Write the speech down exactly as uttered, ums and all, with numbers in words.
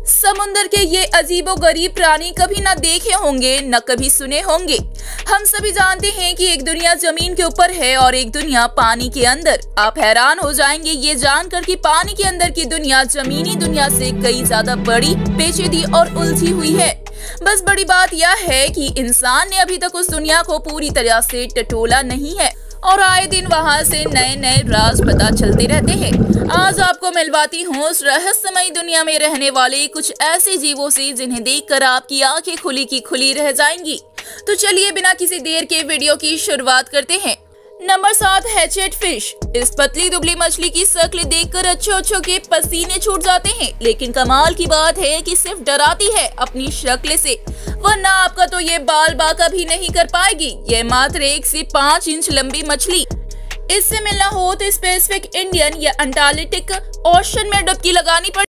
समुद्र के ये अजीबोगरीब प्राणी कभी ना देखे होंगे न कभी सुने होंगे। हम सभी जानते हैं कि एक दुनिया जमीन के ऊपर है और एक दुनिया पानी के अंदर। आप हैरान हो जाएंगे ये जानकर कि पानी के अंदर की दुनिया जमीनी दुनिया से कई ज्यादा बड़ी, पेचीदी और उलझी हुई है। बस बड़ी बात यह है कि इंसान ने अभी तक उस दुनिया को पूरी तरह से टटोला नहीं है और आए दिन वहां से नए नए राज पता चलते रहते हैं। आज आपको मिलवाती हूँ उस रहस्यमयी दुनिया में रहने वाले कुछ ऐसे जीवों से जिन्हें देखकर आपकी आंखें खुली की खुली रह जाएंगी। तो चलिए बिना किसी देर के वीडियो की शुरुआत करते हैं। नंबर सात, हैचेट फिश। इस पतली दुबली मछली की शक्ल देखकर अच्छो अच्छो के पसीने छूट जाते हैं, लेकिन कमाल की बात है कि सिर्फ डराती है अपनी शक्ल से, वरना आपका तो ये बाल बाका भी नहीं कर पाएगी। ये मात्र एक से पाँच इंच लंबी मछली। इससे मिलना हो तो स्पेसिफिक इंडियन या अंटार्कटिक ओशन में डुबकी लगानी पड़ेगी।